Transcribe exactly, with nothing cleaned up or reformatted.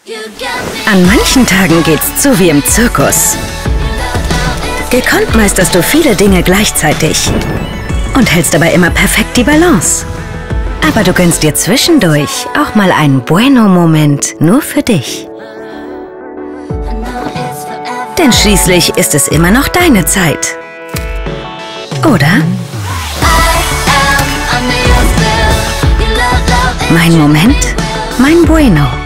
An manchen Tagen geht's zu wie im Zirkus. Gekonnt meisterst du viele Dinge gleichzeitig und hältst dabei immer perfekt die Balance. Aber du gönnst dir zwischendurch auch mal einen Bueno-Moment nur für dich. Denn schließlich ist es immer noch deine Zeit. Oder? Mein Moment, mein Bueno.